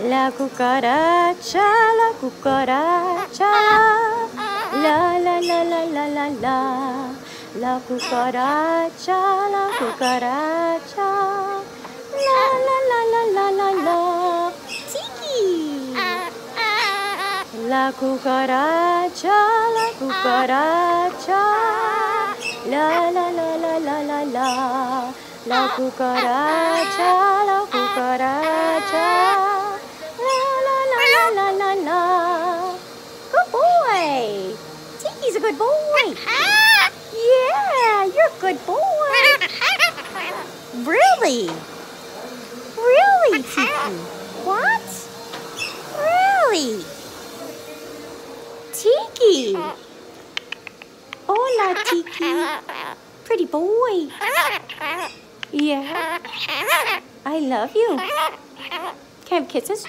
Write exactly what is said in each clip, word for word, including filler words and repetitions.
La cucaracha, la cucaracha, la la la la la la la. La cucaracha, la cucaracha, la la la la la la la. Tiki. La cucaracha, la cucaracha, la la la la la la la. La cucaracha, la cucaracha, la la la la la la la. Good boy. Tiki's a good boy. Yeah, you're a good boy. Really? Really, Tiki? What? Really? Tiki. Hola, Tiki. Pretty boy. Yeah. I love you. Can I have kisses?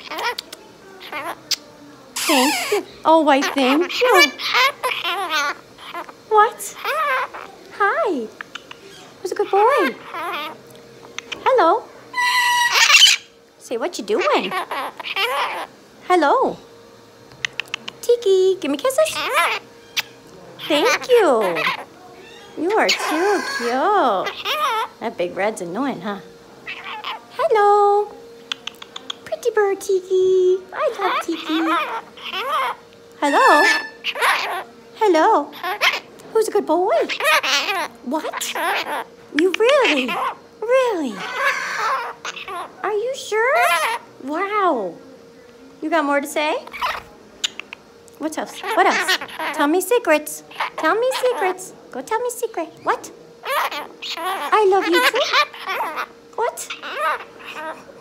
Thank you. Oh, I thank you. What? Hi. Who's a good boy? Hello. Say, what you doing? Hello. Tiki, give me kisses. Thank you. You are too cute. That big red's annoying, huh? Hello. Pretty bird, Tiki. I love Tiki. Hello. Hello. Who's a good boy? What? You really? Really? Are you sure? Wow. You got more to say? What else? What else? Tell me secrets. Tell me secrets. Go tell me secret. What? I love you too. What?